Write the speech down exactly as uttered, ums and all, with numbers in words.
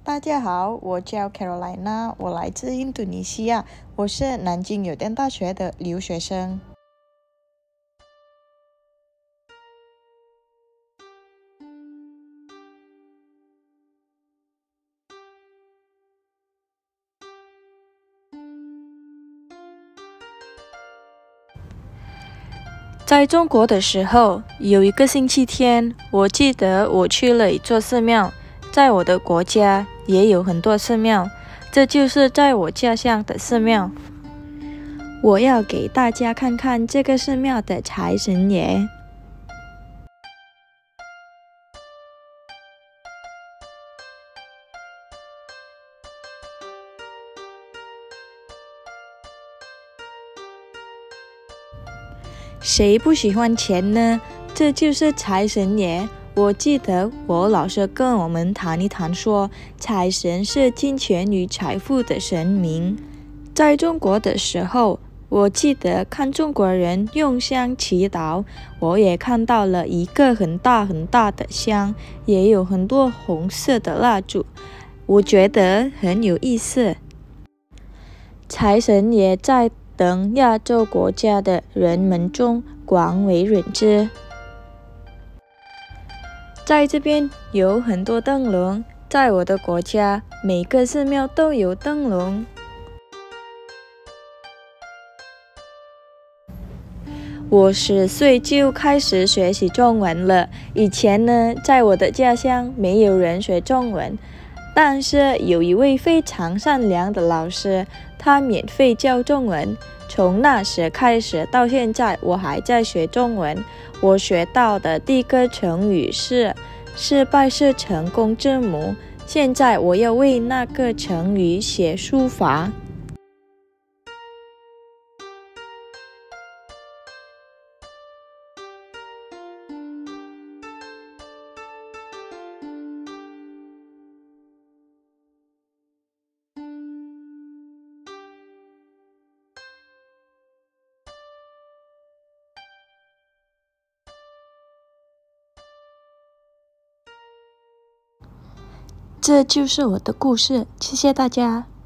大家好，我叫 Carolina， 我来自印度尼西亚，我是南京邮电大学的留学生。在中国的时候，有一个星期天，我记得我去了一座寺庙。在我的国家也有很多寺庙，这就是在我家乡的寺庙。我要给大家看看这个寺庙的财神爷。谁不喜欢钱呢？这就是财神爷。我记得我老师跟我们谈一谈说，财神是金钱与财富的神明。在中国的时候，我记得看中国人用香祈祷，我也看到了一个很大很大的香，也有很多红色的蜡烛，我觉得很有意思。财神爷在等亚洲国家的人们中广为人知。在这边有很多灯笼，在我的国家，每个寺庙都有灯笼。我十岁就开始学习中文了。以前呢，在我的家乡没有人学中文，但是有一位非常善良的老师，他免费教中文。从那时开始到现在，我还在学中文。我学到的第一个成语是失败是成功之母。现在我要为那个成语写书法。这就是我的故事，谢谢大家。